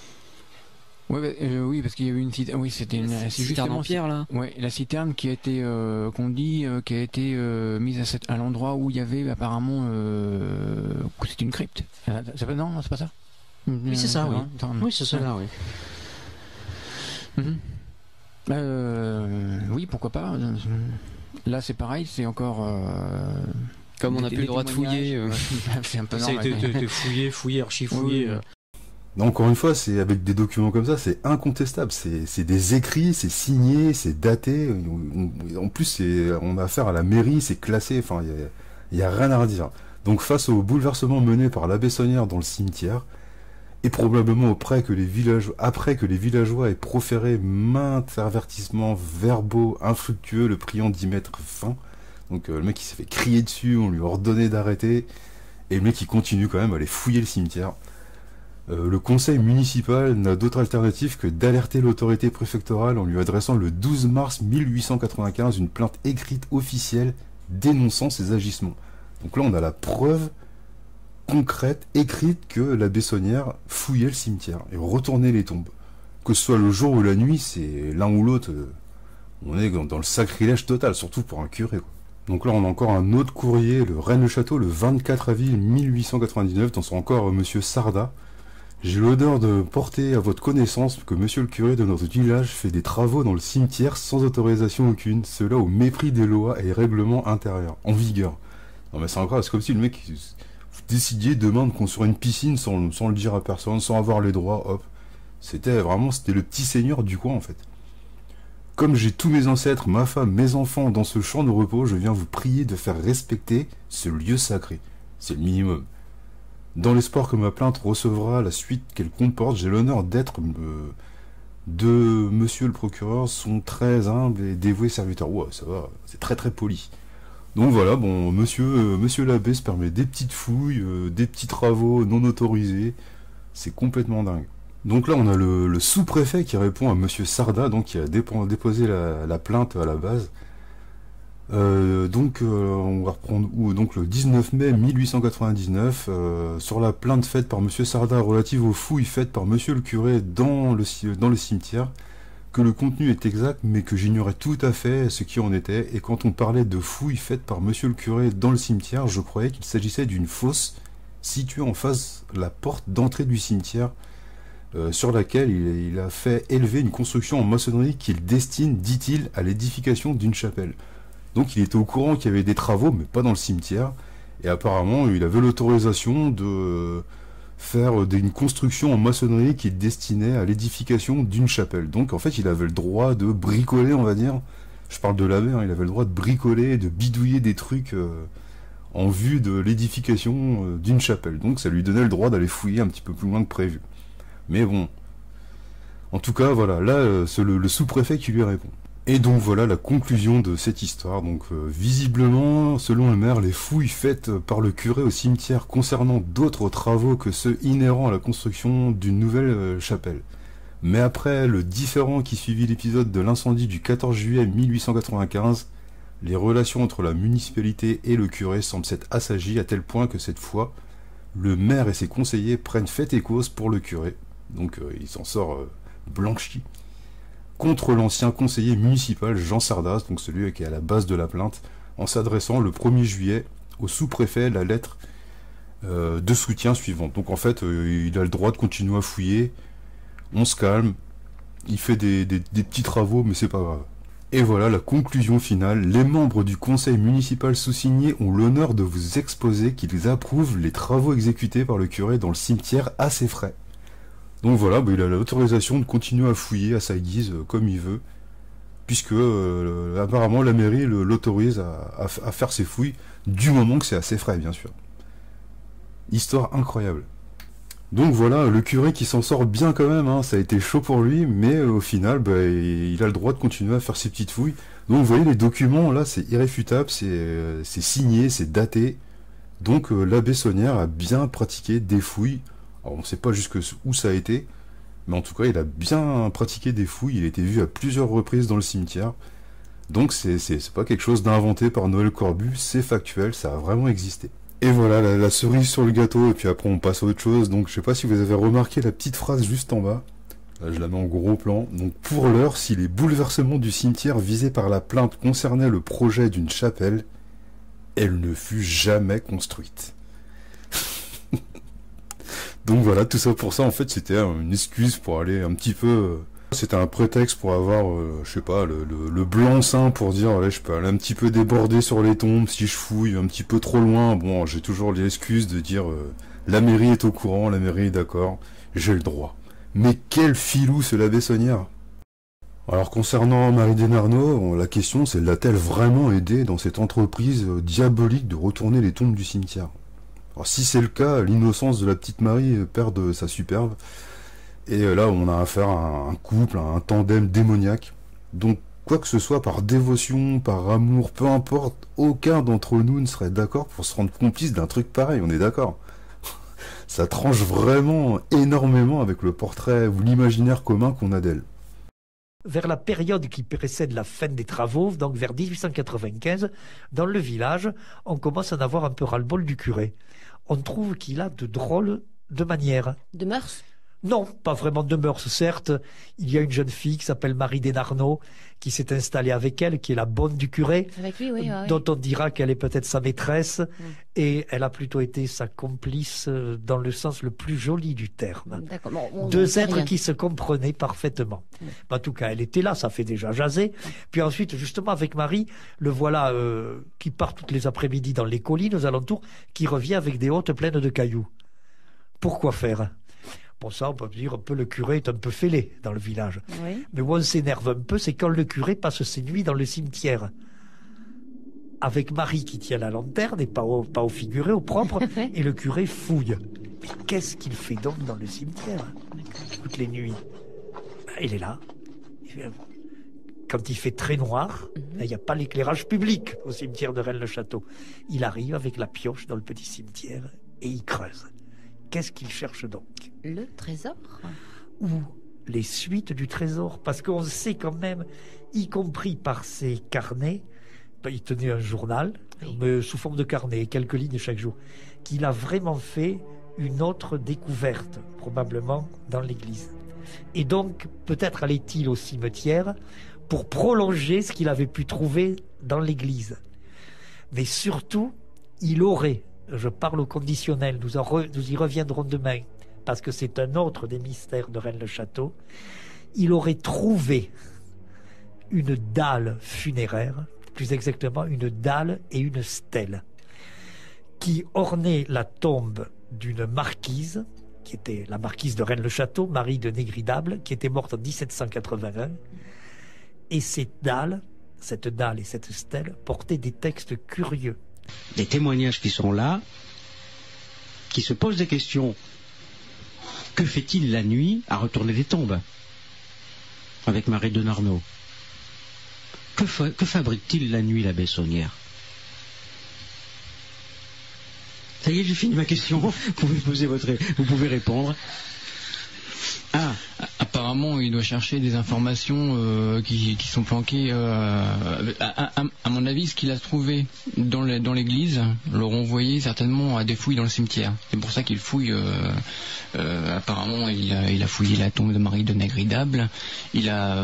Oui, parce qu'il y a eu une citerne. Oui, c'était une citerne en pierre là. Oui, la citerne qui a été qui a été mise à l'endroit où il y avait apparemment c'était une crypte. Non, c'est pas ça. Oui, c'est ça. Oui, oui c'est ça là. Oui. Oui, pourquoi pas. Là, c'est pareil, c'est encore. Comme on n'a plus le droit de fouiller. C'est un peu normal. Fouillé, archi-fouillé. Encore une fois, c'est avec des documents comme ça, c'est incontestable. C'est des écrits, c'est signé, c'est daté. En plus, on a affaire à la mairie, c'est classé. Enfin, il y a rien à redire. Donc, face au bouleversement mené par l'abbé Saunière dans le cimetière, et probablement après que les villageois aient proféré maintes avertissements verbaux infructueux le priant d'y mettre fin. Donc le mec il s'est fait crier dessus, on lui a ordonné d'arrêter, et le mec il continue quand même à aller fouiller le cimetière. Le conseil municipal n'a d'autre alternative que d'alerter l'autorité préfectorale en lui adressant le 12 mars 1895 une plainte écrite officielle dénonçant ses agissements. Donc là on a la preuve concrète, écrite, que la Bessonnière fouillait le cimetière et retournait les tombes. Que ce soit le jour ou la nuit, c'est l'un ou l'autre, on est dans le sacrilège total, surtout pour un curé, quoi. Donc là on a encore un autre courrier, le Rennes-le-Château, le 24 avril 1899, dans son encore Monsieur Sarda. J'ai l'honneur de porter à votre connaissance que monsieur le curé de notre village fait des travaux dans le cimetière sans autorisation aucune, cela au mépris des lois et règlements intérieurs, en vigueur. Non mais c'est incroyable, c'est comme si le mec, vous décidiez demain de construire une piscine sans le dire à personne, sans avoir les droits, hop. C'était le petit seigneur du coin en fait. Comme j'ai tous mes ancêtres, ma femme, mes enfants dans ce champ de repos, je viens vous prier de faire respecter ce lieu sacré. C'est le minimum. Dans l'espoir que ma plainte recevra la suite qu'elle comporte, j'ai l'honneur d'être de monsieur le procureur, son très humble et dévoué serviteur. Ouais, ça va, c'est très très poli. Donc voilà, bon, monsieur l'abbé se permet des petites fouilles, des petits travaux non autorisés. C'est complètement dingue. Donc là, on a le sous-préfet qui répond à monsieur Sarda, donc qui a déposé la plainte à la base. On va reprendre donc le 19 mai 1899 sur la plainte faite par monsieur Sarda relative aux fouilles faites par monsieur le curé dans le cimetière, que le contenu est exact mais que j'ignorais tout à fait ce qui en était, et quand on parlait de fouilles faites par monsieur le curé dans le cimetière, je croyais qu'il s'agissait d'une fosse située en face de la porte d'entrée du cimetière, sur laquelle il a fait élever une construction en maçonnerie qu'il destine, dit-il, à l'édification d'une chapelle. Donc il était au courant qu'il y avait des travaux, mais pas dans le cimetière. Et apparemment, il avait l'autorisation de faire une construction en maçonnerie qui est destinée à l'édification d'une chapelle. Donc en fait, il avait le droit de bricoler, on va dire. Je parle de l'abbé, hein, il avait le droit de bricoler, de bidouiller des trucs en vue de l'édification d'une chapelle. Donc ça lui donnait le droit d'aller fouiller un petit peu plus loin que prévu. Mais bon. En tout cas, voilà, là, c'est le sous-préfet qui lui répond. Et donc voilà la conclusion de cette histoire. Donc visiblement, selon le maire, les fouilles faites par le curé au cimetière concernant d'autres travaux que ceux inhérents à la construction d'une nouvelle chapelle. Mais après le différend qui suivit l'épisode de l'incendie du 14 juillet 1895, les relations entre la municipalité et le curé semblent s'être assagies à tel point que cette fois, le maire et ses conseillers prennent fait et cause pour le curé. Donc il s'en sort blanchi. Contre l'ancien conseiller municipal Jean Sardas, donc celui qui est à la base de la plainte, en s'adressant le 1er juillet au sous-préfet la lettre de soutien suivante. Donc en fait, il a le droit de continuer à fouiller, on se calme, il fait des petits travaux, mais c'est pas grave. Et voilà la conclusion finale. Les membres du conseil municipal sous-signé ont l'honneur de vous exposer qu'ils approuvent les travaux exécutés par le curé dans le cimetière à ses frais. Donc voilà, il a l'autorisation de continuer à fouiller à sa guise, comme il veut, puisque apparemment la mairie l'autorise à faire ses fouilles, du moment que c'est à ses frais, bien sûr. Histoire incroyable. Donc voilà, le curé qui s'en sort bien quand même, hein, ça a été chaud pour lui, mais au final, il a le droit de continuer à faire ses petites fouilles. Donc vous voyez, les documents, là, c'est irréfutable, c'est signé, c'est daté. Donc la Bessonnière a bien pratiqué des fouilles. Alors, on ne sait pas jusqu'où ça a été, mais en tout cas, il a bien pratiqué des fouilles, il a été vu à plusieurs reprises dans le cimetière. Donc c'est pas quelque chose d'inventé par Noël Corbu, c'est factuel, ça a vraiment existé. Et voilà, la cerise sur le gâteau, et puis après on passe à autre chose. Donc je sais pas si vous avez remarqué la petite phrase juste en bas. Là je la mets en gros plan. Donc pour l'heure, si les bouleversements du cimetière visés par la plainte concernaient le projet d'une chapelle, elle ne fut jamais construite. Donc voilà, tout ça pour ça, en fait, c'était une excuse pour aller un petit peu... C'était un prétexte pour avoir, je sais pas, le blanc-seing pour dire, allez, je peux aller un petit peu déborder sur les tombes si je fouille un petit peu trop loin. Bon, j'ai toujours l'excuse de dire, la mairie est au courant, la mairie est d'accord, j'ai le droit. Mais quel filou ce la Bessonnière! Alors concernant Marie Desnarnaud, la question c'est, l'a-t-elle vraiment aidé dans cette entreprise diabolique de retourner les tombes du cimetière? Alors si c'est le cas, l'innocence de la petite Marie perd de sa superbe. Et là, on a affaire à un couple, à un tandem démoniaque. Donc, quoi que ce soit, par dévotion, par amour, peu importe, aucun d'entre nous ne serait d'accord pour se rendre complice d'un truc pareil, on est d'accord. Ça tranche vraiment énormément avec le portrait ou l'imaginaire commun qu'on a d'elle. Vers la période qui précède la fin des travaux, donc vers 1895, dans le village, on commence à en avoir un peu ras-le-bol du curé. On trouve qu'il a de drôles de manières. De mœurs? Non, pas vraiment de mœurs, certes. Il y a une jeune fille qui s'appelle Marie Desnarnaud, qui s'est installée avec elle, qui est la bonne du curé, Avec lui, oui. dont on dira qu'elle est peut-être sa maîtresse, et elle a plutôt été sa complice dans le sens le plus joli du terme. D'accord. Bon, Deux êtres qui se comprenaient parfaitement. En tout cas, elle était là, ça fait déjà jaser. Puis ensuite, justement, avec Marie, le voilà qui part toutes les après-midi dans les collines aux alentours, qui revient avec des hôtes pleines de cailloux. Pourquoi faire? Pour ça, on peut dire un peu le curé est un peu fêlé dans le village. Oui. Mais où on s'énerve un peu, c'est quand le curé passe ses nuits dans le cimetière. Avec Marie qui tient la lanterne, et pas au figuré, au propre, et le curé fouille. Mais qu'est-ce qu'il fait donc dans le cimetière toutes les nuits? Il est là. Quand il fait très noir, il n'y a pas l'éclairage public au cimetière de Rennes-le-Château. Il arrive avec la pioche dans le petit cimetière et il creuse. Qu'est-ce qu'il cherche donc? Le trésor? Ou les suites du trésor? Parce qu'on sait quand même, y compris par ses carnets, il tenait un journal, mais sous forme de carnet, quelques lignes chaque jour, qu'il a vraiment fait une autre découverte, probablement dans l'église. Et donc, peut-être allait-il au cimetière pour prolonger ce qu'il avait pu trouver dans l'église. Mais surtout, il aurait, je parle au conditionnel, nous y reviendrons demain, parce que c'est un autre des mystères de Rennes-le-Château, il aurait trouvé une dalle funéraire, plus exactement une dalle et une stèle, qui ornait la tombe d'une marquise, qui était la marquise de Rennes-le-Château, Marie de Négridable, qui était morte en 1781, et cette dalle et cette stèle portaient des textes curieux. Des témoignages qui sont là, qui se posent des questions. Que fait-il la nuit à retourner des tombes avec Marie Desnarnaud? Que fabrique-t-il la nuit, l'abbé Saunière? Ça y est, j'ai fini ma question. Vous pouvez répondre. Ah, apparemment, il doit chercher des informations qui sont planquées. À mon avis, ce qu'il a trouvé dans l'église l'ont renvoyé certainement à des fouilles dans le cimetière. C'est pour ça qu'il fouille. Apparemment, il a fouillé la tombe de Marie de Négridable. Il a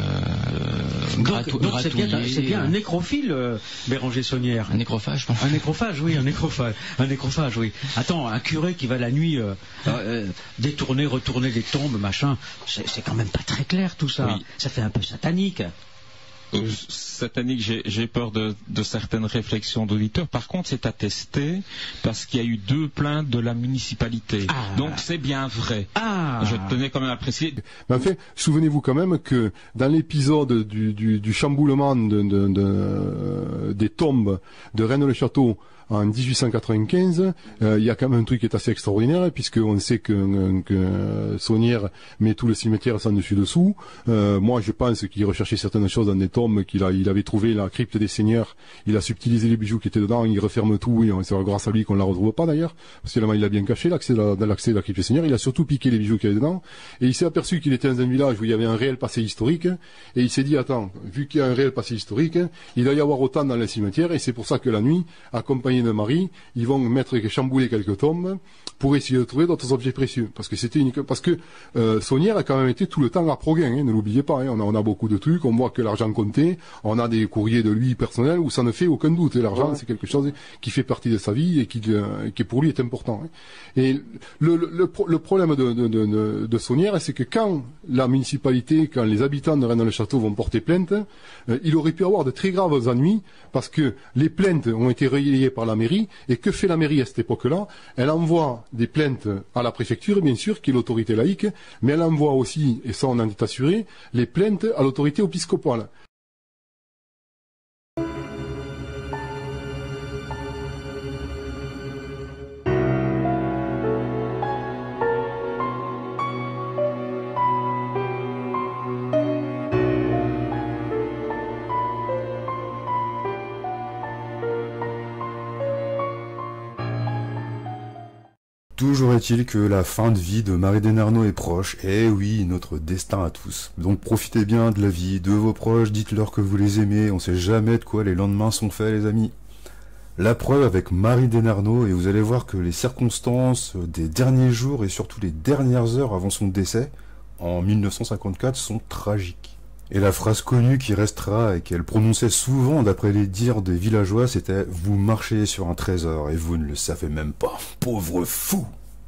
donc c'est bien un nécrophile, Béranger Saunière. Un nécrophage, je pense. Un nécrophage, oui, un nécrophage, oui. Attends, un curé qui va la nuit détourner, retourner des tombes, machin, c'est quand même pas très clair tout ça. Oui. Ça fait un peu satanique. Satanique, j'ai peur de certaines réflexions d'auditeurs. Par contre, c'est attesté parce qu'il y a eu 2 plaintes de la municipalité. Donc c'est bien vrai. Je tenais quand même à préciser. Mais en fait, souvenez-vous quand même que dans l'épisode du chamboulement des tombes de Rennes-le-Château en 1895, il y a quand même un truc qui est assez extraordinaire, puisqu'on sait que Saunière met tout le cimetière sans dessus-dessous. Moi, je pense qu'il recherchait certaines choses dans des tombes, il avait trouvé la crypte des seigneurs, il a subtilisé les bijoux qui étaient dedans, il referme tout, et c'est grâce à lui qu'on la retrouve pas d'ailleurs, parce que là, il l'a bien caché, l'accès de la crypte des seigneurs, il a surtout piqué les bijoux qu'il y avait dedans, et il s'est aperçu qu'il était dans un village où il y avait un réel passé historique, et il s'est dit, attends, vu qu'il y a un réel passé historique, il doit y avoir autant dans le cimetière, et c'est pour ça que la nuit, accompagné de Marie, ils vont chambouler quelques tombes pour essayer de trouver d'autres objets précieux. Parce que Saunière a quand même été tout le temps à Proguin, ne l'oubliez pas. On a beaucoup de trucs, on voit que l'argent comptait, on a des courriers de lui personnels où ça ne fait aucun doute. Et l'argent, c'est quelque chose qui fait partie de sa vie et qui pour lui est important. Et le problème de Saunière, c'est que quand la municipalité, quand les habitants de Rennes-le-Château vont porter plainte, il aurait pu avoir de très graves ennuis parce que les plaintes ont été relayées par la mairie. Et que fait la mairie à cette époque-là? Elle envoie des plaintes à la préfecture, bien sûr, qui est l'autorité laïque, mais elle envoie aussi, et ça on en est assuré, les plaintes à l'autorité épiscopale. Toujours est-il que la fin de vie de Marie Desnarnaud est proche, et oui, notre destin à tous. Donc profitez bien de la vie, de vos proches, dites-leur que vous les aimez, on sait jamais de quoi les lendemains sont faits les amis. La preuve avec Marie Desnarnaud, et vous allez voir que les circonstances des derniers jours et surtout les dernières heures avant son décès, en 1954, sont tragiques. Et la phrase connue qui restera et qu'elle prononçait souvent d'après les dires des villageois, c'était « Vous marchez sur un trésor et vous ne le savez même pas, pauvre fou !»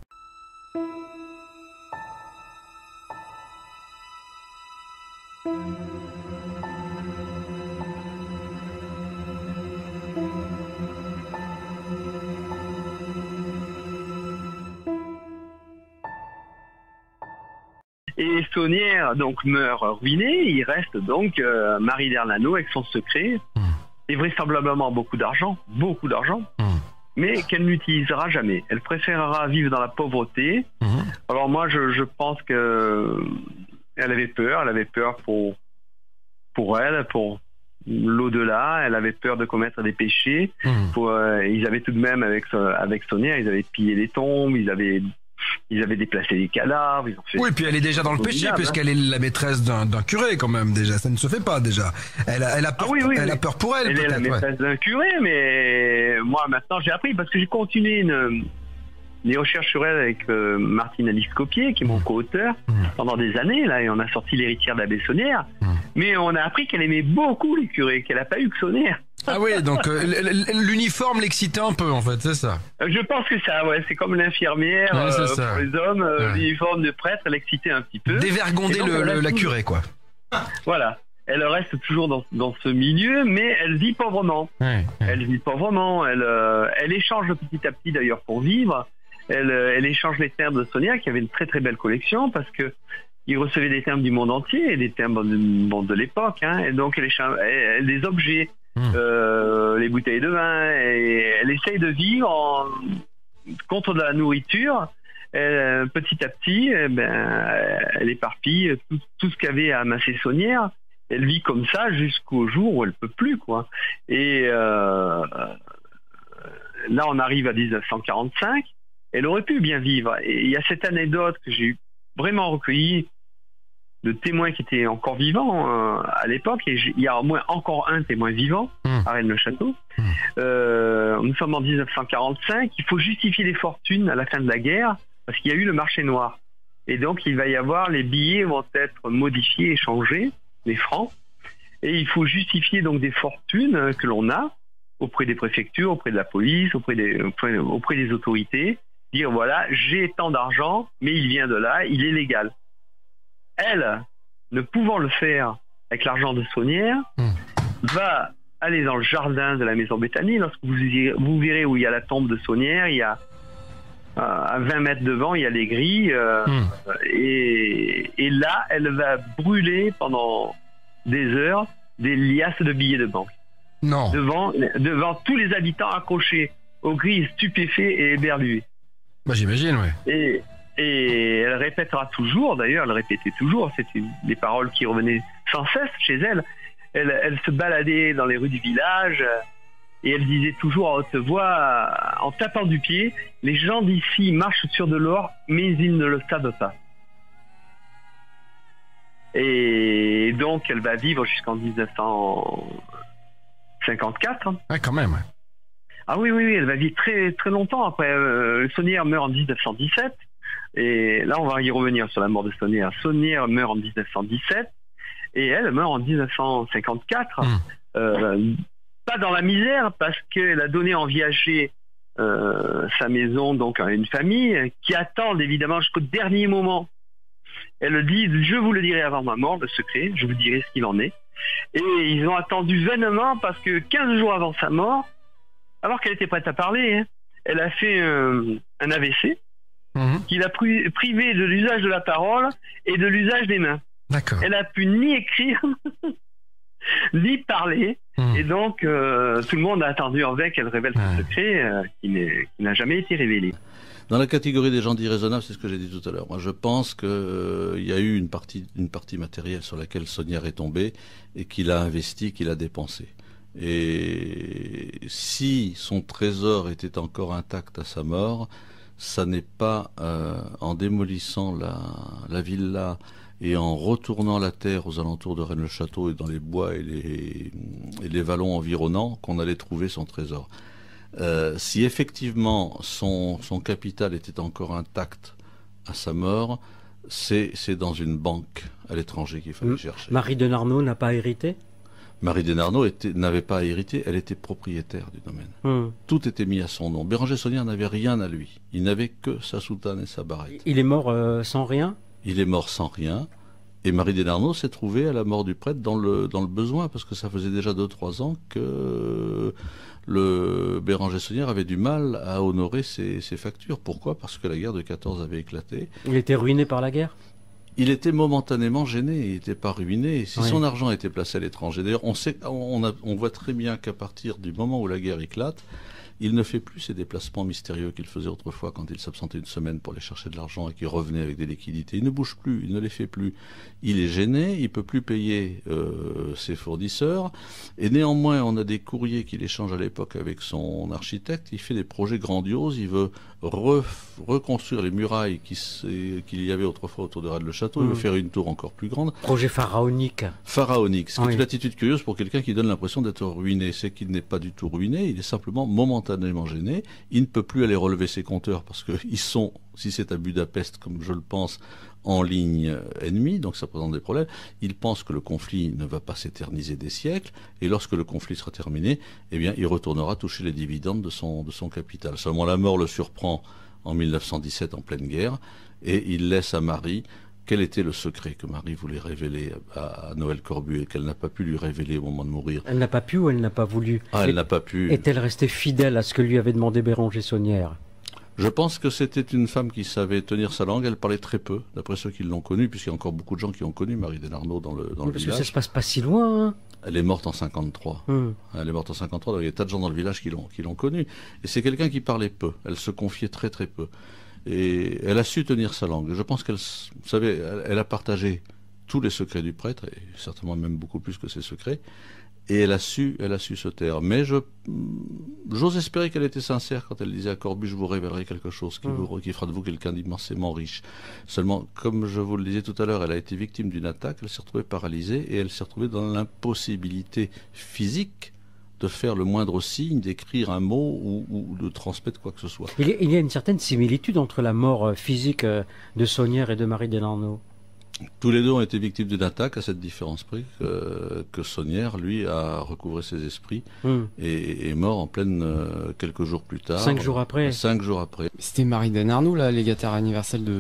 Et Saunière donc meurt ruiné, il reste donc Marie Desnarnaud avec son secret, et vraisemblablement beaucoup d'argent, mais qu'elle n'utilisera jamais. Elle préférera vivre dans la pauvreté. Alors moi je pense que elle avait peur pour elle, pour l'au-delà, elle avait peur de commettre des péchés. Ils avaient tout de même avec Saunière, ils avaient pillé les tombes, ils avaient déplacé les cadavres. Ils ont fait... Oui, puis elle est déjà dans le péché, puisqu'elle est la maîtresse d'un curé, quand même, déjà. Ça ne se fait pas, déjà. Elle a peur, elle a peur pour elle, peut-être. Elle est la maîtresse d'un curé, mais moi, maintenant, j'ai appris, parce que j'ai continué les recherches sur elle avec Martine Alice-Copier, qui est mon co-auteur, pendant des années, là, et on a sorti l'héritière d'Abbé Saunière. Mais on a appris qu'elle aimait beaucoup les curés, qu'elle n'a pas eu que Saunière. Ah oui, donc l'uniforme l'excitait un peu, en fait, c'est ça. Je pense que ça, ouais, c'est comme l'infirmière pour les hommes, l'uniforme de prêtre l'excitait un petit peu. Dévergonder la curée, quoi. Voilà. Elle reste toujours dans ce milieu, mais elle vit pauvrement. Elle vit pauvrement. Elle échange petit à petit, d'ailleurs, pour vivre. Elle échange les timbres de Saunière, qui avait une très très belle collection, parce que il recevait des timbres du monde entier et des timbres de l'époque, hein, et donc elle échange des objets. Les bouteilles de vin, et elle essaye de vivre contre de la nourriture. Petit à petit, elle éparpille tout ce qu'avait à amasser Saunière. Elle vit comme ça jusqu'au jour où elle peut plus, quoi. Et là, on arrive à 1945. Elle aurait pu bien vivre. Et il y a cette anecdote que j'ai vraiment recueillie de témoins qui étaient encore vivants à l'époque, et il y a au moins encore un témoin vivant à Rennes-le-Château. Nous sommes en 1945, il faut justifier les fortunes à la fin de la guerre, parce qu'il y a eu le marché noir. Et donc il va y avoir, les billets vont être modifiés, échangés, les francs, et il faut justifier donc des fortunes que l'on a auprès des préfectures, auprès de la police, auprès des autorités, dire voilà, j'ai tant d'argent, mais il vient de là, il est légal. Elle, ne pouvant le faire avec l'argent de Saunière, va aller dans le jardin de la maison Béthanie. Lorsque vous verrez où il y a la tombe de Saunière, il y a à 20 mètres devant, il y a les grilles, et là, elle va brûler pendant des heures des liasses de billets de banque. Non. Devant tous les habitants accrochés aux grilles, stupéfaits et éberlués. Bah, j'imagine, ouais. Et elle répétera toujours, d'ailleurs, elle répétait toujours, c'était des paroles qui revenaient sans cesse chez elle. Elle se baladait dans les rues du village, et elle disait toujours à haute voix, en tapant du pied, les gens d'ici marchent sur de l'or, mais ils ne le savent pas. Et donc, elle va vivre jusqu'en 1954. Ah, quand même, ouais. Ah oui, elle va vivre très, très longtemps après. Saunière meurt en 1917. Et là, on va y revenir sur la mort de Saunière. Saunière meurt en 1917 et elle meurt en 1954. Pas dans la misère, parce qu'elle a donné en viager sa maison donc à une famille qui attend évidemment jusqu'au dernier moment. Elle dit, je vous le dirai avant ma mort, le secret, je vous dirai ce qu'il en est. Et ils ont attendu vainement, parce que 15 jours avant sa mort, alors qu'elle était prête à parler, hein, elle a fait un AVC. Qui l'a privé de l'usage de la parole et de l'usage des mains. D'accord. Elle a pu ni écrire, ni parler, et donc tout le monde a attendu en vain qu'elle révèle son secret qui n'a jamais été révélé. Dans la catégorie des gens irraisonnables, c'est ce que j'ai dit tout à l'heure. Moi, je pense que il y a eu une partie matérielle sur laquelle Saunière est tombée et qu'il a investi, qu'il a dépensé. Et si son trésor était encore intact à sa mort, ça n'est pas en démolissant la villa et en retournant la terre aux alentours de Rennes-le-Château et dans les bois et les vallons environnants qu'on allait trouver son trésor. Si effectivement son capital était encore intact à sa mort, c'est dans une banque à l'étranger qu'il fallait chercher. Marie de Narnaud n'a pas hérité ? Marie de Narnaud n'avait pas hérité, elle était propriétaire du domaine. Tout était mis à son nom. Béranger Saunière n'avait rien à lui. Il n'avait que sa soutane et sa barrette. Il est mort sans rien ? Il est mort sans rien. Et Marie de Narnaud s'est trouvée à la mort du prêtre dans le besoin, parce que ça faisait déjà 2-3 ans que le Béranger Saunière avait du mal à honorer ses factures. Pourquoi ? Parce que la guerre de 14 avait éclaté. Il était ruiné par la guerre ? Il était momentanément gêné, il n'était pas ruiné. Si son argent était placé à l'étranger, d'ailleurs, on voit très bien qu'à partir du moment où la guerre éclate, il ne fait plus ces déplacements mystérieux qu'il faisait autrefois quand il s'absentait une semaine pour aller chercher de l'argent et qu'il revenait avec des liquidités. Il ne bouge plus, il ne les fait plus. Il est gêné, il ne peut plus payer ses fournisseurs. Et néanmoins, on a des courriers qu'il échange à l'époque avec son architecte. Il fait des projets grandioses. Il veut reconstruire les murailles qu'il y avait autrefois autour de Rennes-le-Château. Il veut faire une tour encore plus grande. Projet pharaonique. Pharaonique. Ce qui est une attitude curieuse pour quelqu'un qui donne l'impression d'être ruiné. C'est qu'il n'est pas du tout ruiné. Il est simplement momentanément gêné. Il ne peut plus aller relever ses compteurs parce qu'ils sont, si c'est à Budapest, comme je le pense, en ligne ennemie, donc ça présente des problèmes. Il pense que le conflit ne va pas s'éterniser des siècles, et lorsque le conflit sera terminé, eh bien, il retournera toucher les dividendes de son capital. Seulement la mort le surprend en 1917 en pleine guerre, et il laisse à Marie quel était le secret que Marie voulait révéler à Noël Corbu et qu'elle n'a pas pu lui révéler au moment de mourir. Elle n'a pas pu ou elle n'a pas voulu ? Elle n'a pas pu. Est-elle restée fidèle à ce que lui avait demandé Béranger Saunière ? Je pense que c'était une femme qui savait tenir sa langue. Elle parlait très peu, d'après ceux qui l'ont connue, puisqu'il y a encore beaucoup de gens qui ont connu Marie de Narnaud dans le village. Parce que ça se passe pas si loin. Hein. Elle est morte en 53. Elle est morte en 53, donc il y a des tas de gens dans le village qui l'ont connue. Et c'est quelqu'un qui parlait peu. Elle se confiait très très peu. Et elle a su tenir sa langue. Je pense qu'elle, vous savez, elle a partagé tous les secrets du prêtre, et certainement même beaucoup plus que ses secrets. Et elle a su se taire. Mais j'ose espérer qu'elle était sincère quand elle disait à Corbu, je vous révélerai quelque chose qui fera de vous quelqu'un d'immensément riche. Seulement, comme je vous le disais tout à l'heure, elle a été victime d'une attaque, elle s'est retrouvée paralysée et elle s'est retrouvée dans l'impossibilité physique de faire le moindre signe, d'écrire un mot ou de transmettre quoi que ce soit. Il y a une certaine similitude entre la mort physique de Saunière et de Marie de Narnaud. Tous les deux ont été victimes d'une attaque, à cette différence près que Saunière, lui, a recouvré ses esprits et est mort en pleine quelques jours plus tard. 5 jours après. 5 jours après. C'était Marie de Narnaud, la légataire universelle de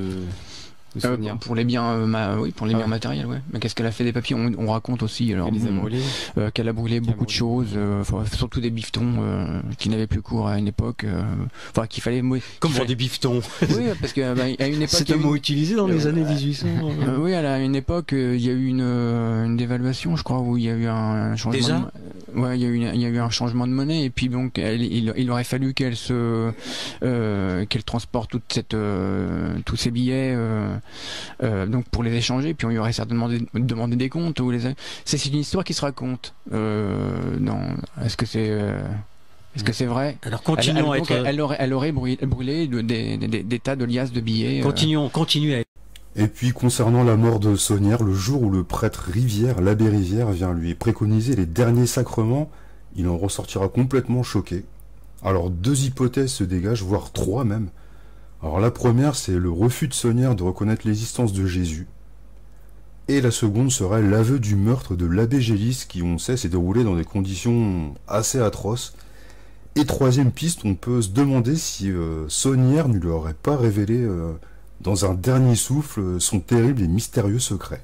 pour les biens, pour les biens matériels, ouais. Mais qu'est-ce qu'elle a fait des papiers? On raconte aussi alors qu'elle a brûlé beaucoup de choses, surtout des bifetons qui n'avaient plus cours à une époque. Enfin, qu'il fallait. Comment des bifetons? Oui, parce que à une époque. C'est un mot utilisé dans les années 1800. Oui, à une époque, il y a eu une dévaluation, je crois, où il y a eu un changement. Déjà? Ouais, il y a eu un changement de monnaie et puis donc il aurait fallu qu'elle transporte tous ces billets donc pour les échanger, puis on lui aurait certainement demandé des comptes c'est une histoire qui se raconte. Est-ce que c'est vrai? Alors continuons à être. Elle aurait brûlé des tas de liasses de billets. Continuez. Et puis concernant la mort de Saunière, le jour où le prêtre Rivière, l'abbé Rivière, vient lui préconiser les derniers sacrements, il en ressortira complètement choqué. Alors 2 hypothèses se dégagent, voire 3 même. Alors la première, c'est le refus de Saunière de reconnaître l'existence de Jésus. Et la seconde serait l'aveu du meurtre de l'abbé Gélis, qui on sait s'est déroulé dans des conditions assez atroces. Et troisième piste, on peut se demander si Saunière ne lui aurait pas révélé dans un dernier souffle son terrible et mystérieux secret.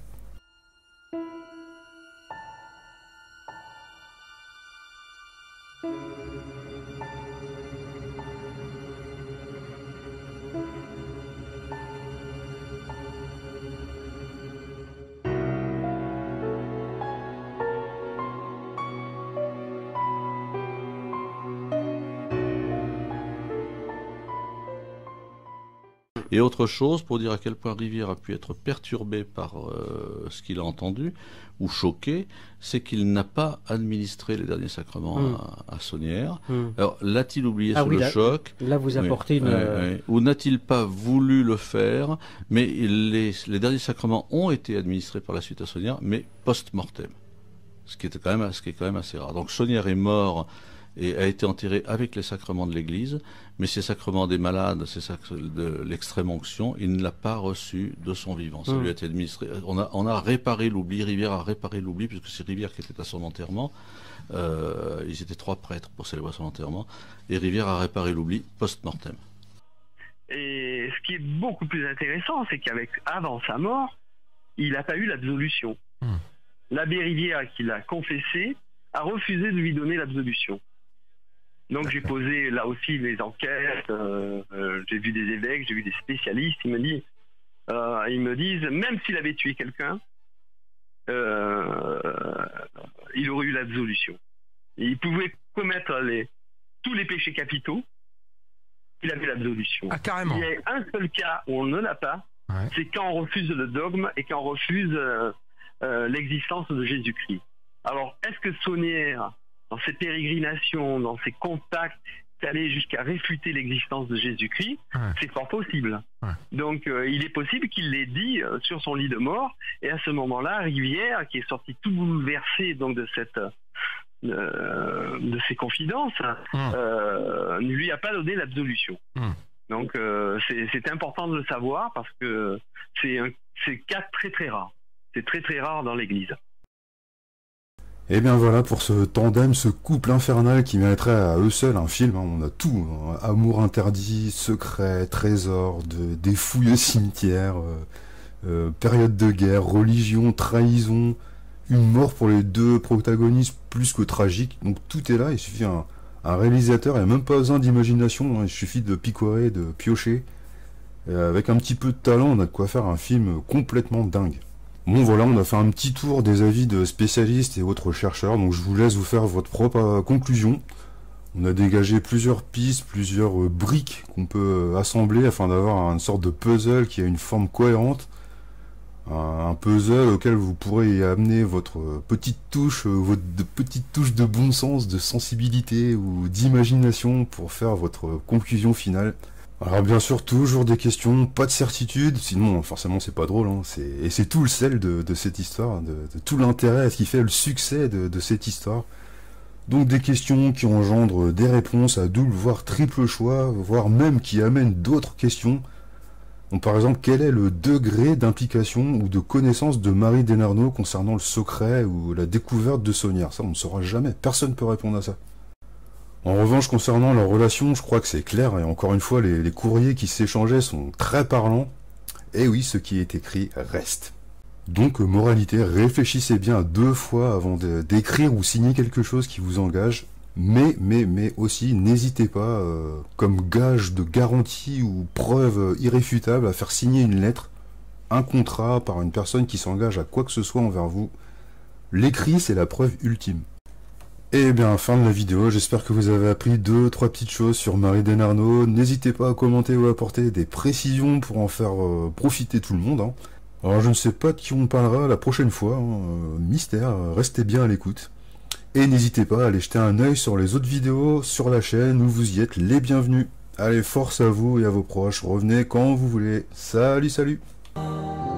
Et autre chose, pour dire à quel point Rivière a pu être perturbé par ce qu'il a entendu, ou choqué, c'est qu'il n'a pas administré les derniers sacrements à Saunière. Alors, l'a-t-il oublié sous le choc? Là, vous apportez une... Ou n'a-il pas voulu le faire? Mais les derniers sacrements ont été administrés par la suite à Saunière, mais post-mortem. Ce qui est quand même assez rare. Donc, Saunière est mort et a été enterré avec les sacrements de l'Église, mais ces sacrements des malades, de l'extrême onction, il ne l'a pas reçu de son vivant. Ça lui a été administré. On a réparé l'oubli, Rivière a réparé l'oubli, puisque c'est Rivière qui était à son enterrement. Ils étaient 3 prêtres pour célébrer son enterrement, et Rivière a réparé l'oubli post-mortem. Et ce qui est beaucoup plus intéressant, c'est qu'avant sa mort, il n'a pas eu l'absolution. L'abbé Rivière, qui l'a confessé, a refusé de lui donner l'absolution. Donc j'ai posé là aussi les enquêtes, j'ai vu des évêques, j'ai vu des spécialistes, ils me disent, même s'il avait tué quelqu'un, il aurait eu l'absolution. Il pouvait commettre tous les péchés capitaux, il avait l'absolution. Ah, carrément. Il y a un seul cas où on ne l'a pas, c'est quand on refuse le dogme et quand on refuse l'existence de Jésus-Christ. Alors, est-ce que Saunière, dans ses pérégrinations, dans ses contacts, est allé jusqu'à réfuter l'existence de Jésus-Christ? C'est fort possible. Donc, il est possible qu'il l'ait dit sur son lit de mort, et à ce moment-là, Rivière, qui est sorti tout bouleversé donc de ses confidences, ne lui a pas donné l'absolution. Donc, c'est important de le savoir, parce que c'est un cas très très rare. C'est très très rare dans l'Église. Et bien voilà pour ce tandem, ce couple infernal qui mériterait à eux seuls un film. On a tout, amour interdit, secret, trésor, des fouilles au cimetière, période de guerre, religion, trahison, une mort pour les 2 protagonistes plus que tragique. Donc tout est là, il suffit un réalisateur, il n'y a même pas besoin d'imagination, il suffit de picorer, de piocher. Et avec un petit peu de talent, on a de quoi faire un film complètement dingue. Bon voilà, on a fait un petit tour des avis de spécialistes et autres chercheurs, donc je vous laisse vous faire votre propre conclusion. On a dégagé plusieurs pistes, plusieurs briques qu'on peut assembler afin d'avoir une sorte de puzzle qui a une forme cohérente. Un puzzle auquel vous pourrez y amener votre petite touche de bon sens, de sensibilité ou d'imagination pour faire votre conclusion finale. Alors bien sûr, toujours des questions, pas de certitude, sinon forcément c'est pas drôle, hein. Et c'est tout le sel de cette histoire, de tout l'intérêt, ce qui fait le succès de cette histoire. Donc des questions qui engendrent des réponses à double, voire triple choix, voire même qui amènent d'autres questions. Donc par exemple, quel est le degré d'implication ou de connaissance de Marie Desnarnaud concernant le secret ou la découverte de Saunière? Ça on ne saura jamais, personne ne peut répondre à ça. En revanche, concernant leur relation, je crois que c'est clair, et encore une fois, les courriers qui s'échangeaient sont très parlants. Et oui, ce qui est écrit reste. Donc, moralité, réfléchissez bien 2 fois avant d'écrire ou signer quelque chose qui vous engage. Mais aussi, n'hésitez pas, comme gage de garantie ou preuve irréfutable, à faire signer une lettre, un contrat par une personne qui s'engage à quoi que ce soit envers vous. L'écrit, c'est la preuve ultime. Et bien, fin de la vidéo, j'espère que vous avez appris 2-3 petites choses sur Marie Desnarnaud. N'hésitez pas à commenter ou à apporter des précisions pour en faire profiter tout le monde. Hein. Alors je ne sais pas de qui on parlera la prochaine fois, hein. Mystère, restez bien à l'écoute. Et n'hésitez pas à aller jeter un œil sur les autres vidéos sur la chaîne où vous y êtes les bienvenus. Allez, force à vous et à vos proches, revenez quand vous voulez. Salut, salut!